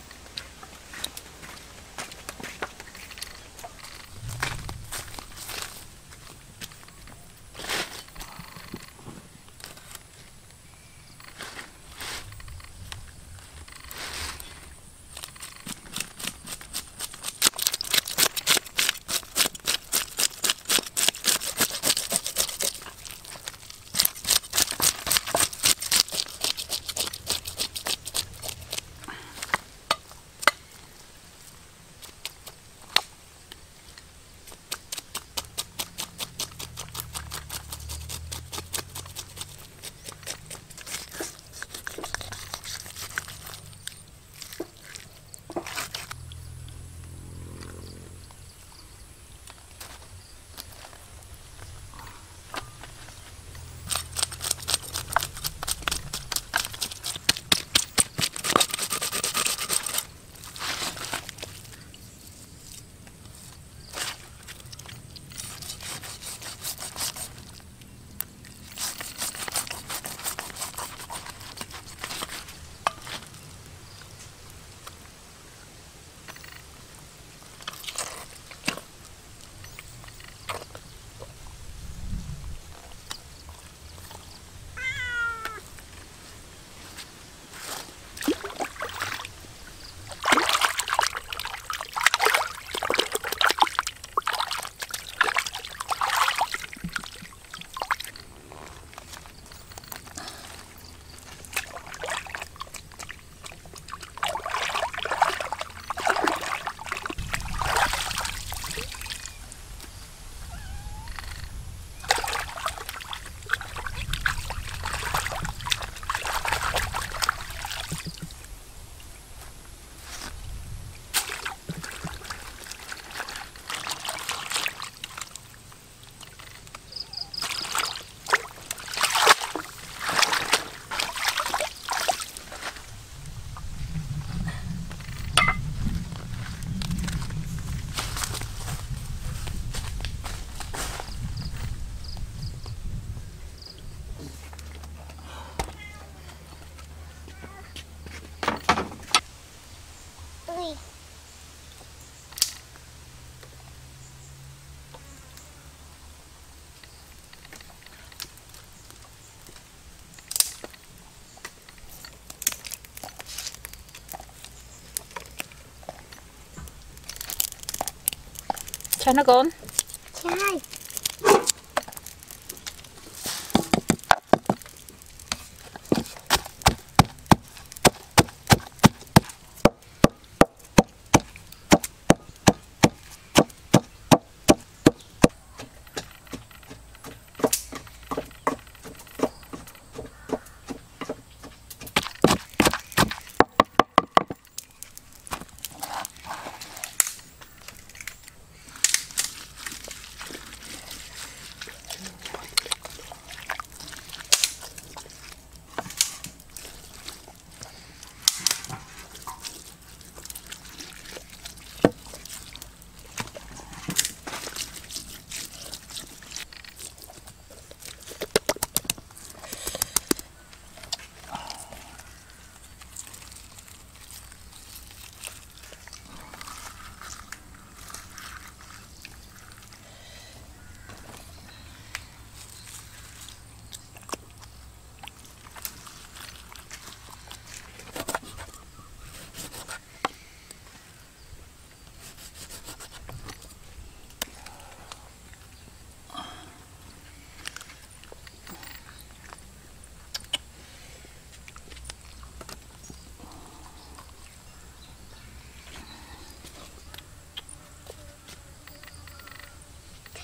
Chai nó con. Chai.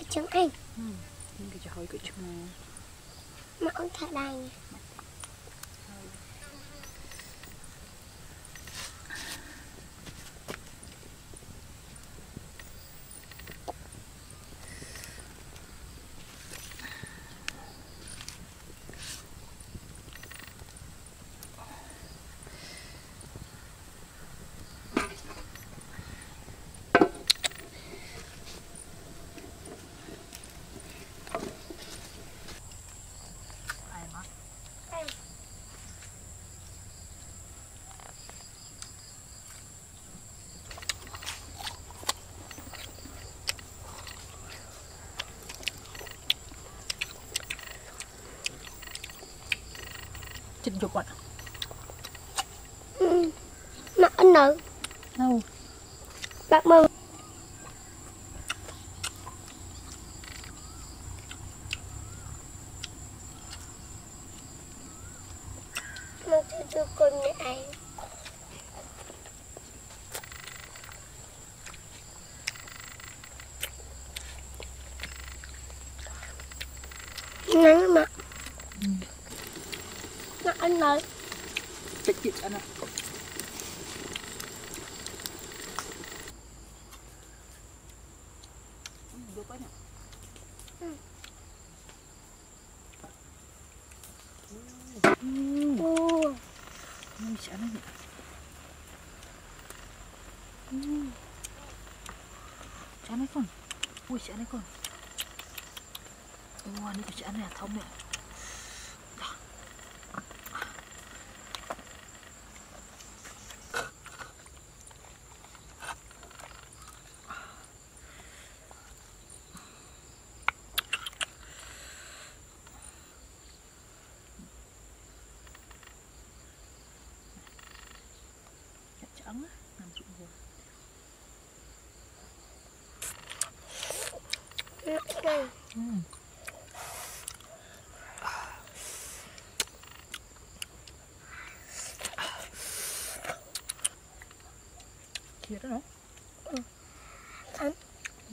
Trứng anh. Ừ. Nhưng cái hơi cái trứng Mà ông thả đài nè. chích dục ạ. Ừ. Mà anh nữ. Đâu? Bác mừng. Mà tôi đưa con này anh. Nắng mà. Ừ. Mà anh nữ. Chích chích anh ạ. Được quá nhỉ? Ừ. Ừ. Ồ. Ui chả này nhỉ? Ừ. Chả này con. Ui chả này con. Ủa, ini kerjaan ya, tahu nggak? Kerjaan lah, nanti gua. Hmm. Kira no? Ừ. Thấm. Ừ.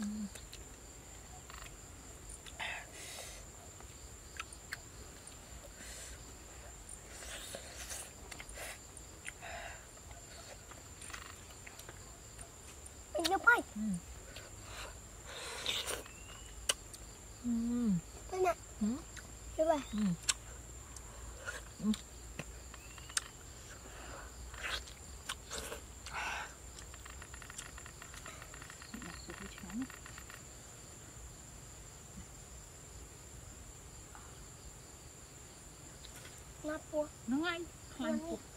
Anh giúp ơi. Ừ. Ừ. Đây nè. Ừ. Giúp ơi. Ừ. Ừ. Ngọt cua. Nó ngay, Ngon hai đi.